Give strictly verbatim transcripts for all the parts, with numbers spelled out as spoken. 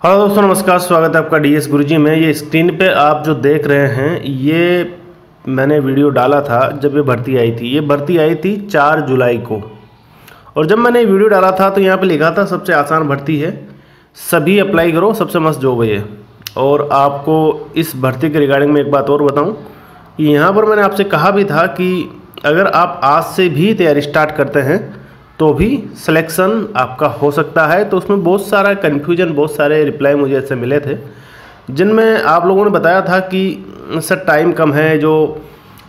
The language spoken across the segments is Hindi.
हेलो दोस्तों, नमस्कार। स्वागत है आपका डीएस गुरुजी में। ये स्क्रीन पे आप जो देख रहे हैं, ये मैंने वीडियो डाला था जब ये भर्ती आई थी। ये भर्ती आई थी चार जुलाई को, और जब मैंने वीडियो डाला था तो यहाँ पे लिखा था सबसे आसान भर्ती है, सभी अप्लाई करो, सबसे मस्त जॉब है ये। और आपको इस भर्ती के रिगार्डिंग में एक बात और बताऊँ कि यहाँ पर मैंने आपसे कहा भी था कि अगर आप आज से भी तैयारी स्टार्ट करते हैं तो भी सिलेक्शन आपका हो सकता है। तो उसमें बहुत सारा कन्फ्यूजन, बहुत सारे रिप्लाई मुझे ऐसे मिले थे जिनमें आप लोगों ने बताया था कि सर टाइम कम है, जो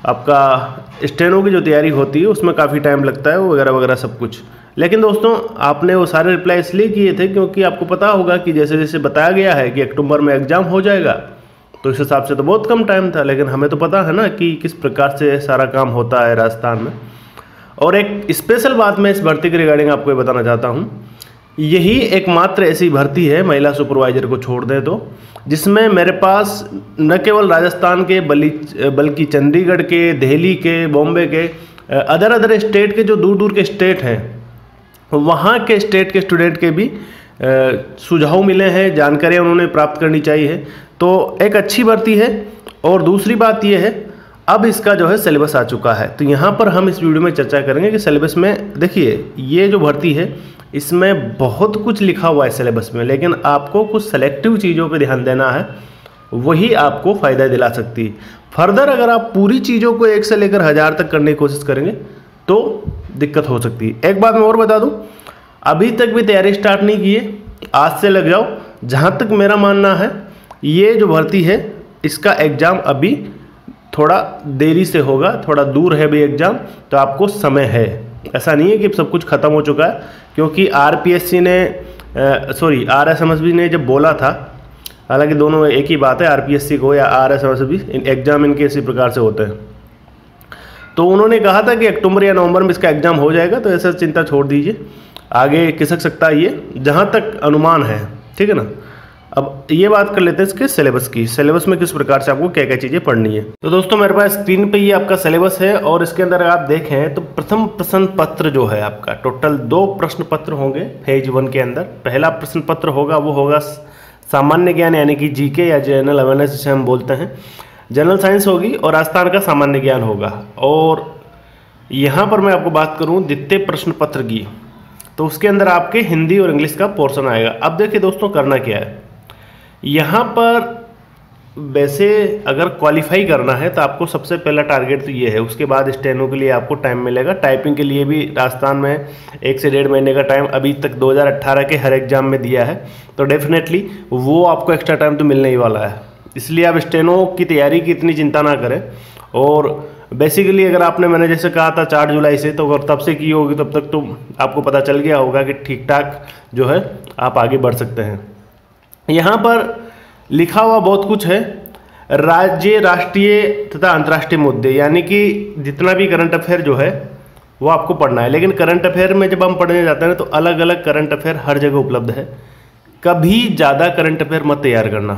आपका स्टेनो की जो तैयारी होती है उसमें काफ़ी टाइम लगता है, वगैरह वगैरह सब कुछ। लेकिन दोस्तों, आपने वो सारे रिप्लाई इसलिए किए थे क्योंकि आपको पता होगा कि जैसे जैसे बताया गया है कि अक्टूबर में एग्ज़ाम हो जाएगा, तो इस हिसाब से तो बहुत कम टाइम था। लेकिन हमें तो पता है ना कि किस प्रकार से सारा काम होता है राजस्थान में। और एक स्पेशल बात मैं इस भर्ती के रिगार्डिंग आपको ये बताना चाहता हूँ, यही एकमात्र ऐसी भर्ती है महिला सुपरवाइजर को छोड़ दें तो, जिसमें मेरे पास न केवल राजस्थान के बल्कि बल्कि चंडीगढ़ के, दिल्ली के, बॉम्बे के, अदर अदर स्टेट के, जो दूर दूर के स्टेट हैं, वहाँ के स्टेट के स्टूडेंट के भी सुझाव मिले हैं, जानकारियाँ उन्होंने प्राप्त करनी चाहिए। तो एक अच्छी भर्ती है। और दूसरी बात यह है, अब इसका जो है सिलेबस आ चुका है। तो यहाँ पर हम इस वीडियो में चर्चा करेंगे कि सिलेबस में, देखिए ये जो भर्ती है इसमें बहुत कुछ लिखा हुआ है सिलेबस में, लेकिन आपको कुछ सेलेक्टिव चीज़ों पे ध्यान देना है, वही आपको फ़ायदा दिला सकती है। फर्दर अगर आप पूरी चीज़ों को एक से लेकर हज़ार तक करने की कोशिश करेंगे तो दिक्कत हो सकती है। एक बात मैं और बता दूँ, अभी तक भी तैयारी स्टार्ट नहीं की है, आज से लग जाओ। जहाँ तक मेरा मानना है, ये जो भर्ती है इसका एग्ज़ाम अभी थोड़ा देरी से होगा, थोड़ा दूर है भी एग्ज़ाम, तो आपको समय है। ऐसा नहीं है कि सब कुछ ख़त्म हो चुका है, क्योंकि आरपीएससी ने सॉरी आरएसएमएसबी ने जब बोला था, हालांकि दोनों एक ही बात है, आरपीएससी को या आरएसएमएसबी, एग्ज़ाम इनके इसी प्रकार से होते हैं। तो उन्होंने कहा था कि अक्टूबर या नवंबर में इसका एग्ज़ाम हो जाएगा, तो ऐसा चिंता छोड़ दीजिए, आगे खिसक सकता है ये, जहाँ तक अनुमान है, ठीक है ना। अब ये बात कर लेते हैं इसके सिलेबस की। सिलेबस में किस प्रकार से आपको क्या क्या चीज़ें पढ़नी है। तो दोस्तों, मेरे पास स्क्रीन पे ये आपका सिलेबस है, और इसके अंदर आप देखें तो प्रथम प्रश्न पत्र जो है आपका, टोटल दो प्रश्न पत्र होंगे फेज वन के अंदर। पहला प्रश्न पत्र होगा वो होगा सामान्य ज्ञान, यानी कि जीके या जनरल अवेयरनेस जिसे हम बोलते हैं। जनरल साइंस होगी और राजस्थान का सामान्य ज्ञान होगा। और यहाँ पर मैं आपको बात करूँ द्वितीय प्रश्न पत्र की, तो उसके अंदर आपके हिंदी और इंग्लिश का पोर्शन आएगा। अब देखिए दोस्तों, करना क्या है यहाँ पर, वैसे अगर क्वालिफाई करना है तो आपको सबसे पहला टारगेट तो ये है। उसके बाद स्टेनो के लिए आपको टाइम मिलेगा, टाइपिंग के लिए भी राजस्थान में एक से डेढ़ महीने का टाइम अभी तक दो हज़ार अठारह के हर एग्जाम में दिया है, तो डेफिनेटली वो आपको एक्स्ट्रा टाइम तो मिलने ही वाला है। इसलिए आप स्टेनो की तैयारी की इतनी चिंता ना करें। और बेसिकली अगर आपने, मैंने जैसे कहा था चार जुलाई से, तो अगर तब से की होगी तब तक तो आपको पता चल गया होगा कि ठीक ठाक जो है आप आगे बढ़ सकते हैं। यहाँ पर लिखा हुआ बहुत कुछ है, राज्य, राष्ट्रीय तथा अंतर्राष्ट्रीय मुद्दे, यानी कि जितना भी करंट अफेयर जो है वो आपको पढ़ना है। लेकिन करंट अफेयर में जब हम पढ़ने जाते हैं तो अलग अलग करंट अफेयर हर जगह उपलब्ध है। कभी ज़्यादा करंट अफेयर मत तैयार करना।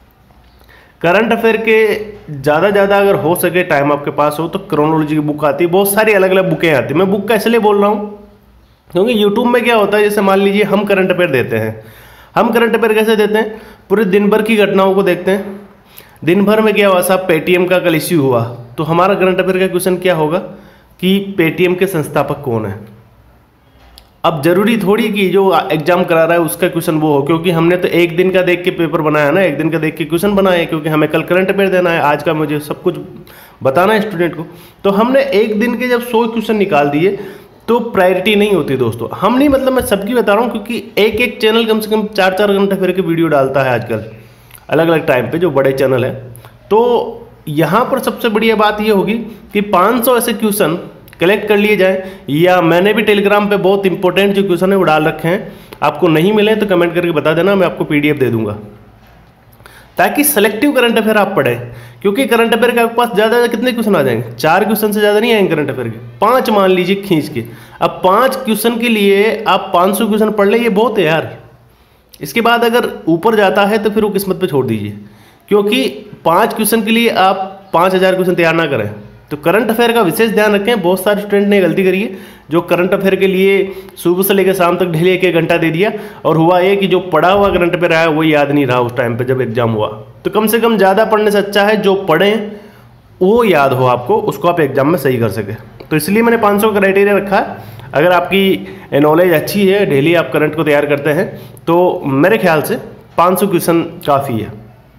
करंट अफेयर के ज़्यादा ज़्यादा अगर हो सके टाइम आपके पास हो तो क्रोनोलॉजी की बुक आती है, बहुत सारी अलग अलग बुकें आती है। मैं बुक का इसलिए बोल रहा हूँ क्योंकि यूट्यूब में क्या होता है, जैसे मान लीजिए हम करंट अफेयर देते हैं, हम करंट अफेयर कैसे देते हैं, पूरे दिन भर की घटनाओं को देखते हैं। दिन भर में क्या हुआ साहब, पेटीएम का कल इश्यू हुआ, तो हमारा करंट अफेयर का क्वेश्चन क्या होगा कि पेटीएम के संस्थापक कौन है। अब जरूरी थोड़ी कि जो एग्जाम करा रहा है उसका क्वेश्चन वो हो, क्योंकि हमने तो एक दिन का देख के पेपर बनाया ना, एक दिन का देख के क्वेश्चन बनाए, क्योंकि हमें कल करंट अफेयर देना है, आज का मुझे सब कुछ बताना है स्टूडेंट को। तो हमने एक दिन के जब सौ क्वेश्चन निकाल दिए तो प्रायोरिटी नहीं होती दोस्तों। हम नहीं, मतलब मैं सबकी बता रहा हूँ, क्योंकि एक एक चैनल कम से कम चार चार घंटे फिर के वीडियो डालता है आजकल अलग अलग टाइम पे, जो बड़े चैनल है। तो यहाँ पर सबसे बढ़िया बात ये होगी कि पाँच सौ ऐसे क्वेश्चन कलेक्ट कर लिए जाए, या मैंने भी टेलीग्राम पे बहुत इंपॉर्टेंट जो क्वेश्चन है वो डाल रखे हैं, आपको नहीं मिले तो कमेंट करके बता देना, मैं आपको पीडीएफ दे दूंगा, ताकि सेलेक्टिव करंट अफेयर आप पढ़ें। क्योंकि करंट अफेयर के पास ज़्यादा कितने क्वेश्चन आ जाएंगे, चार क्वेश्चन से ज़्यादा नहीं आएंगे करंट अफेयर के, पाँच मान लीजिए खींच के। अब पाँच क्वेश्चन के लिए आप पाँच सौ क्वेश्चन पढ़ ले, ये बहुत है यार। इसके बाद अगर ऊपर जाता है तो फिर वो किस्मत पे छोड़ दीजिए, क्योंकि पाँच क्वेश्चन के लिए आप पाँच हज़ार क्वेश्चन तैयार ना करें। तो करंट अफेयर का विशेष ध्यान रखें। बहुत सारे स्टूडेंट ने गलती करी है, जो करंट अफेयर के लिए सुबह से लेकर शाम तक डेली एक एक घंटा दे दिया, और हुआ ये कि जो पढ़ा हुआ करंट अफेयर आया वो याद नहीं रहा उस टाइम पे जब एग्जाम हुआ। तो कम से कम ज़्यादा पढ़ने से अच्छा है जो पढ़ें वो याद हो आपको, उसको आप एग्जाम में सही कर सके। तो इसलिए मैंने पाँच सौ क्राइटेरिया रखा है। अगर आपकी नॉलेज अच्छी है, डेली आप करंट को तैयार करते हैं, तो मेरे ख्याल से पाँच सौ क्वेश्चन काफ़ी है।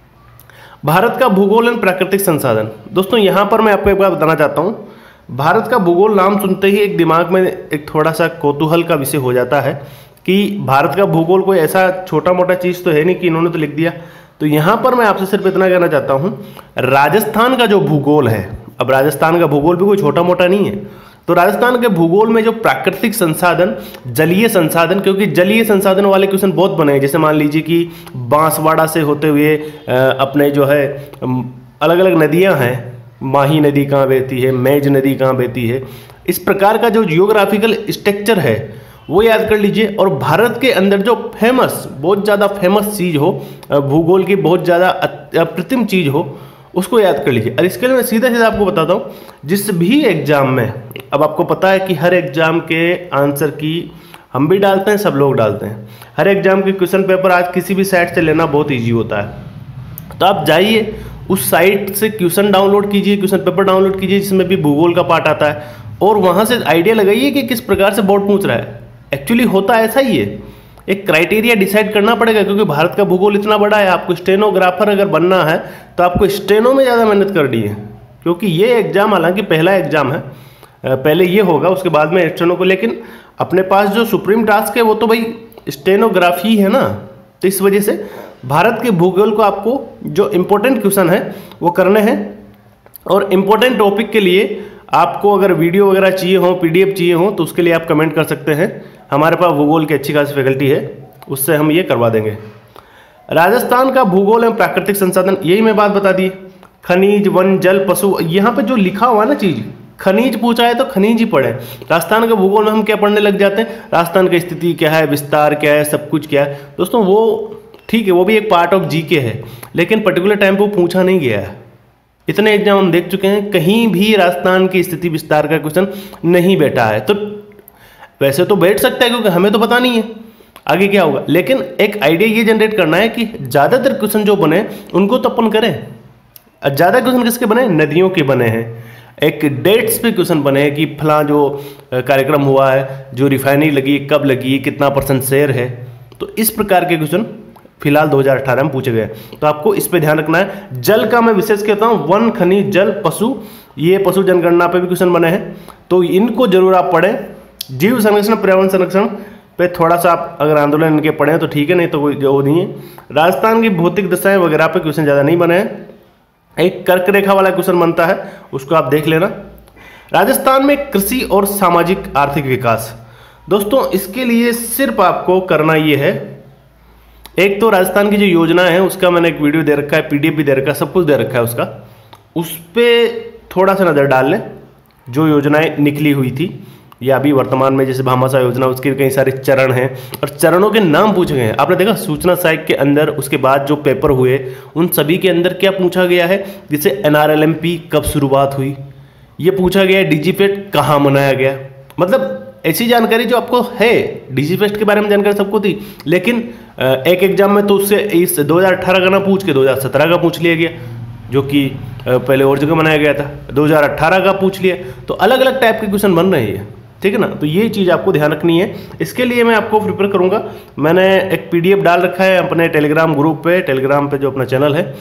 भारत का भूगोल एवं प्राकृतिक संसाधन। दोस्तों यहाँ पर मैं आपको एक बात बताना चाहता हूँ, भारत का भूगोल नाम सुनते ही एक दिमाग में एक थोड़ा सा कौतूहल का विषय हो जाता है कि भारत का भूगोल कोई ऐसा छोटा मोटा चीज़ तो है नहीं कि इन्होंने तो लिख दिया। तो यहाँ पर मैं आपसे सिर्फ इतना कहना चाहता हूँ, राजस्थान का जो भूगोल है, अब राजस्थान का भूगोल भी कोई छोटा मोटा नहीं है, तो राजस्थान के भूगोल में जो प्राकृतिक संसाधन, जलीय संसाधन, क्योंकि जलीय संसाधन वाले क्वेश्चन बहुत बने हैं, जैसे मान लीजिए कि बांसवाड़ा से होते हुए अपने जो है अलग अलग नदियां हैं, माही नदी कहाँ बहती है, मेज नदी कहाँ बहती है, इस प्रकार का जो जियोग्राफिकल स्ट्रक्चर है वो याद कर लीजिए। और भारत के अंदर जो फेमस, बहुत ज़्यादा फेमस चीज़ हो, भूगोल की बहुत ज़्यादा अप्रतिम चीज़ हो, उसको याद कर लीजिए। और इसके लिए मैं सीधा सीधा आपको बताता हूँ, जिस भी एग्जाम में, अब आपको पता है कि हर एग्जाम के आंसर की हम भी डालते हैं, सब लोग डालते हैं, हर एग्जाम के क्वेश्चन पेपर आज किसी भी साइट से लेना बहुत ईजी होता है। तो आप जाइए उस साइट से क्वेश्चन डाउनलोड कीजिए, क्वेश्चन पेपर डाउनलोड कीजिए जिसमें भी भूगोल का पार्ट आता है, और वहाँ से आइडिया लगाइए कि किस प्रकार से बोर्ड पूछ रहा है। एक्चुअली होता ऐसा ही है, एक क्राइटेरिया डिसाइड करना पड़ेगा, क्योंकि भारत का भूगोल इतना बड़ा है। आपको स्टेनोग्राफर अगर बनना है तो आपको स्टेनो में ज़्यादा मेहनत करनी है, क्योंकि ये एग्जाम हालांकि पहला एग्जाम है, पहले ये होगा उसके बाद में स्टेनो को, लेकिन अपने पास जो सुप्रीम टास्क है वो तो भाई स्टेनोग्राफी है ना। तो इस वजह से भारत के भूगोल को आपको जो इम्पोर्टेंट क्वेश्चन है वो करने हैं, और इम्पोर्टेंट टॉपिक के लिए आपको अगर वीडियो वगैरह चाहिए हो, पीडीएफ चाहिए हो, तो उसके लिए आप कमेंट कर सकते हैं। हमारे पास भूगोल की अच्छी खासी फैकल्टी है, उससे हम ये करवा देंगे। राजस्थान का भूगोल एवं प्राकृतिक संसाधन, यही मैं बात बता दी, खनिज, वन, जल, पशु, यहाँ पे जो लिखा हुआ ना चीज़, खनिज पूछा है तो खनिज ही पढ़े। राजस्थान के भूगोल में हम क्या पढ़ने लग जाते हैं, राजस्थान की स्थिति क्या है, विस्तार क्या है, सब कुछ क्या है। दोस्तों वो ठीक है, वो भी एक पार्ट ऑफ जीके है, लेकिन पर्टिकुलर टाइम पर पूछा नहीं गया है। इतने एग्जाम हम देख चुके हैं, कहीं भी राजस्थान की स्थिति विस्तार का क्वेश्चन नहीं बैठा है। तो वैसे तो बैठ सकता है, क्योंकि हमें तो पता नहीं है आगे क्या होगा, लेकिन एक आइडिया ये जनरेट करना है कि ज़्यादातर क्वेश्चन जो बने उनको तो अपन करें। ज़्यादा क्वेश्चन किसके बने, नदियों के बने हैं, एक डेट्स पे क्वेश्चन बने हैं कि फलां जो कार्यक्रम हुआ है, जो रिफाइनरी लगी, कब लगी, कितना परसेंट शेयर है। तो इस प्रकार के क्वेश्चन फिलहाल दो हज़ार अठारह में पूछे गए, तो आपको इस पे ध्यान रखना है। जल का मैं विशेष कहता हूँ, वन, खनिज, जल, पशु, ये पशु जनगणना पे भी क्वेश्चन बने हैं, तो इनको जरूर आप पढ़ें। जीव संरक्षण, पर्यावरण संरक्षण पे थोड़ा सा आप अगर आंदोलन इनके पढ़ें तो ठीक है, नहीं तो कोई जो नहीं है। राजस्थान की भौतिक दशाएं वगैरह पे क्वेश्चन ज़्यादा नहीं बने हैं। एक कर्क रेखा वाला क्वेश्चन बनता है, उसको आप देख लेना। राजस्थान में कृषि और सामाजिक आर्थिक विकास, दोस्तों इसके लिए सिर्फ आपको करना ये है, एक तो राजस्थान की जो योजना है उसका मैंने एक वीडियो दे रखा है, पीडीएफ भी दे रखा है, सब कुछ दे रखा है उसका, उस पर थोड़ा सा नज़र डाल लें। जो योजनाएं निकली हुई थी या अभी वर्तमान में, जैसे भामाशाह योजना, उसके कई सारे चरण हैं और चरणों के नाम पूछे गए हैं। आपने देखा सूचना सहायक के अंदर उसके बाद जो पेपर हुए उन सभी के अंदर क्या पूछा गया है, जैसे एनआरएलएमपी कब शुरुआत हुई, ये पूछा गया है, डीजीपेट कहाँ मनाया गया। मतलब ऐसी जानकारी जो आपको है, डीजीपेट के बारे में जानकारी सबको थी, लेकिन एक एग्जाम में तो उससे इस दो हज़ार अठारह का ना पूछ के दो हज़ार सत्रह का पूछ लिया गया, जो कि पहले और जगह मनाया गया था, दो हज़ार अठारह का पूछ लिया। तो अलग अलग टाइप के क्वेश्चन बन रहे हैं, ठीक है ना। तो ये चीज़ आपको ध्यान रखनी है। इसके लिए मैं आपको प्रिपेयर करूँगा, मैंने एक पीडीएफ डाल रखा है अपने टेलीग्राम ग्रुप पे, टेलीग्राम पे जो अपना चैनल है,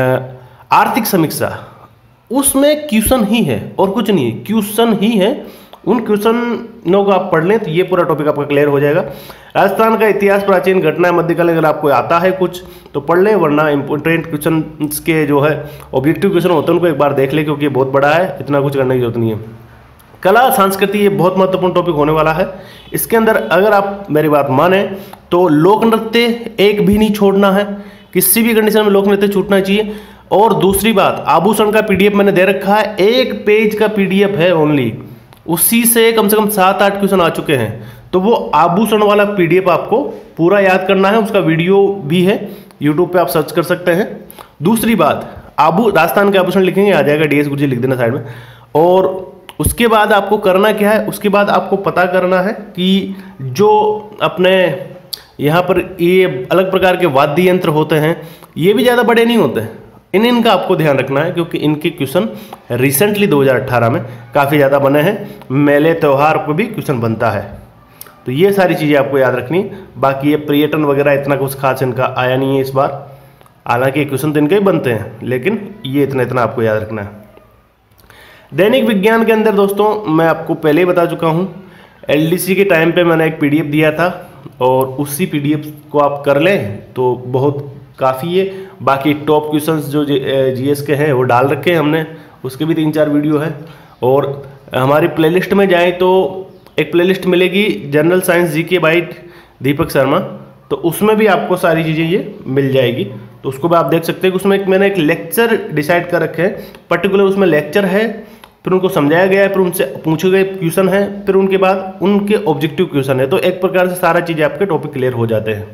आर्थिक समीक्षा, उसमें क्वेश्चन ही है और कुछ नहीं है, क्वेश्चन ही है। उन क्वेश्चनों को आप पढ़ लें तो ये पूरा टॉपिक आपका क्लियर हो जाएगा। राजस्थान का इतिहास, प्राचीन घटना, मध्यकालीन, अगर आपको आता है कुछ तो पढ़ लें, वरना इंपॉर्टेंट क्वेश्चन के जो है ऑब्जेक्टिव क्वेश्चन होते हैं उनको एक बार देख लें, क्योंकि ये बहुत बड़ा है, इतना कुछ करने की जरूरत नहीं है। कला संस्कृति, ये बहुत महत्वपूर्ण टॉपिक होने वाला है। इसके अंदर अगर आप मेरी बात माने तो लोक नृत्य एक भी नहीं छोड़ना है, किसी भी कंडीशन में लोक नृत्य छूटना चाहिए। और दूसरी बात, आभूषण का पीडीएफ मैंने दे रखा है, एक पेज का पीडीएफ है ओनली, उसी से कम से कम सात आठ क्वेश्चन आ चुके हैं। तो वो आभूषण वाला पीडीएफ आपको पूरा याद करना है, उसका वीडियो भी है, यूट्यूब पे आप सर्च कर सकते हैं। दूसरी बात, आभू राजस्थान के आभूषण लिखेंगे आ जाएगा, डीएस गुरुजी लिख देना साइड में। और उसके बाद आपको करना क्या है, उसके बाद आपको पता करना है कि जो अपने यहाँ पर ये अलग प्रकार के वाद्य यंत्र होते हैं, ये भी ज़्यादा बड़े नहीं होते, इन इनका आपको ध्यान रखना है क्योंकि इनके क्वेश्चन रिसेंटली दो हज़ार अठारह में काफ़ी ज़्यादा बने हैं। मेले त्यौहार पर भी क्वेश्चन बनता है, तो ये सारी चीज़ें आपको याद रखनी। बाकी ये पर्यटन वगैरह इतना कुछ खास इनका आया नहीं है इस बार, हालांकि क्वेश्चन तो इनके ही बनते हैं, लेकिन ये इतना इतना आपको याद रखना है। दैनिक विज्ञान के अंदर दोस्तों मैं आपको पहले ही बता चुका हूँ, एलडीसी के टाइम पे मैंने एक पीडीएफ दिया था और उसी पीडीएफ को आप कर लें तो बहुत काफ़ी है। बाकी टॉप क्वेश्चंस जो जीएस के हैं वो डाल रखे हैं हमने, उसके भी तीन चार वीडियो है। और हमारी प्लेलिस्ट में जाएं तो एक प्लेलिस्ट मिलेगी general science GK by Deepak Sharma, तो उसमें भी आपको सारी चीज़ें ये मिल जाएगी, तो उसको भी आप देख सकते हैं कि उसमें एक मैंने एक लेक्चर डिसाइड कर रखे हैं, पर्टिकुलर उसमें लेक्चर है, फिर उनको समझाया गया है, फिर उनसे पूछे गए क्वेश्चन है, फिर उनके बाद उनके ऑब्जेक्टिव क्वेश्चन है। तो एक प्रकार से सारा चीज़ें आपके टॉपिक क्लियर हो जाते हैं।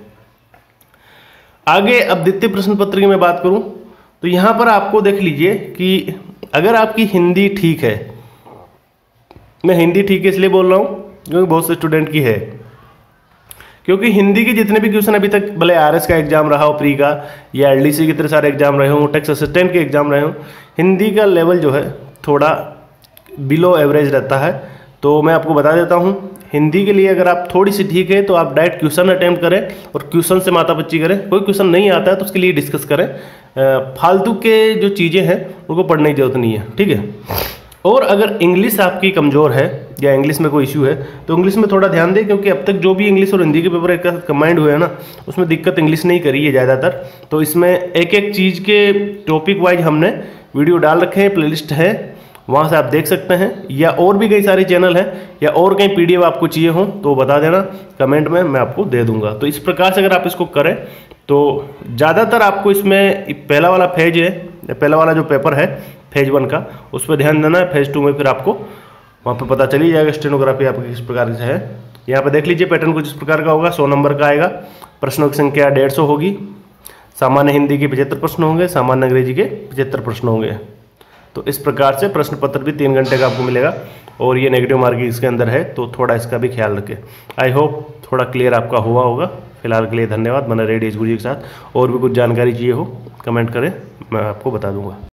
आगे अब द्वितीय प्रश्न पत्र की मैं बात करूं तो यहां पर आपको देख लीजिए कि अगर आपकी हिंदी ठीक है, मैं हिंदी ठीक है इसलिए बोल रहा हूं क्योंकि बहुत से स्टूडेंट की है, क्योंकि हिंदी के जितने भी क्वेश्चन अभी तक भले आरएस का एग्जाम रहा हो, प्री का या एलडीसी के इतने सारे एग्जाम रहे हों, टेक्स असिस्टेंट के एग्जाम रहे हों, हिंदी का लेवल जो है थोड़ा बिलो एवरेज रहता है। तो मैं आपको बता देता हूँ, हिंदी के लिए अगर आप थोड़ी सी ठीक है तो आप डायरेक्ट क्वेश्चन अटेम्प्ट करें और क्वेश्चन से मातापच्ची करें। कोई क्वेश्चन नहीं आता है तो उसके लिए डिस्कस करें, फालतू के जो चीज़ें हैं उनको पढ़ने की जरूरत नहीं है, ठीक है। और अगर इंग्लिश आपकी कमज़ोर है या इंग्लिश में कोई इशू है तो इंग्लिश में थोड़ा ध्यान दें, क्योंकि अब तक जो भी इंग्लिश और हिंदी के पेपर एक कंबाइंड हुए हैं ना, उसमें दिक्कत इंग्लिश नहीं करी है ज़्यादातर। तो इसमें एक एक चीज़ के टॉपिक वाइज हमने वीडियो डाल रखे हैं, प्लेलिस्ट है, वहाँ से आप देख सकते हैं, या और भी कई सारे चैनल हैं, या और कहीं पीडीएफ आपको चाहिए हो तो बता देना कमेंट में, मैं आपको दे दूंगा। तो इस प्रकार से अगर आप इसको करें तो ज़्यादातर आपको इसमें पहला वाला फेज है, पहला वाला जो पेपर है फेज वन का, उस पर ध्यान देना है। फेज टू में फिर आपको वहाँ पर पता चली जाएगा स्टेनोग्राफी आपकी किस प्रकार से है। यहाँ पर देख लीजिए पैटर्न कुछ इस प्रकार का होगा, सौ नंबर का आएगा, प्रश्नों की संख्या डेढ़ सौ होगी, सामान्य हिंदी के पचहत्तर प्रश्न होंगे, सामान्य अंग्रेजी के पचहत्तर प्रश्न होंगे। तो इस प्रकार से प्रश्न पत्र भी तीन घंटे का आपको मिलेगा और ये नेगेटिव मार्किंग इसके अंदर है, तो थोड़ा इसका भी ख्याल रखें। आई होप थोड़ा क्लियर आपका हुआ होगा। फिलहाल के लिए धन्यवाद। बने रहिए एच गुरु जी के साथ, और भी कुछ जानकारी चाहिए हो कमेंट करें, मैं आपको बता दूंगा।